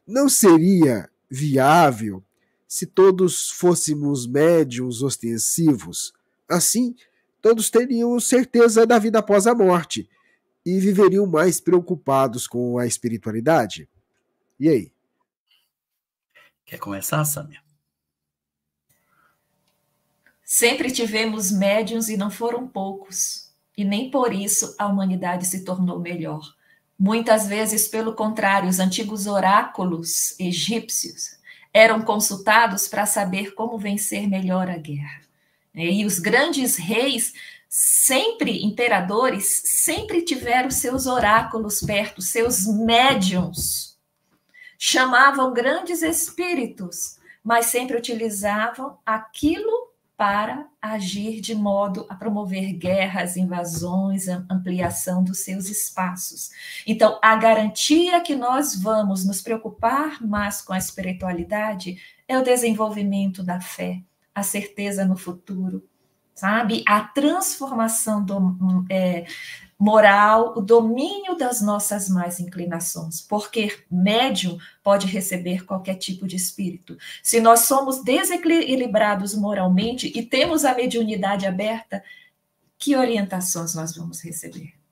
Não seria viável se todos fôssemos médiuns ostensivos? Assim, todos teriam certeza da vida após a morte e viveriam mais preocupados com a espiritualidade. E aí? Quer começar, Sâmia? Sempre tivemos médiuns e não foram poucos. E nem por isso a humanidade se tornou melhor. Muitas vezes, pelo contrário, os antigos oráculos egípcios eram consultados para saber como vencer melhor a guerra. E os grandes reis, sempre imperadores, sempre tiveram seus oráculos perto, seus médiuns. Chamavam grandes espíritos, mas sempre utilizavam aquilo para agir de modo a promover guerras, invasões, ampliação dos seus espaços. Então, a garantia que nós vamos nos preocupar mais com a espiritualidade é o desenvolvimento da fé, a certeza no futuro, sabe? A transformação moral, o domínio das nossas más inclinações, porque médium pode receber qualquer tipo de espírito. Se nós somos desequilibrados moralmente e temos a mediunidade aberta, que orientações nós vamos receber?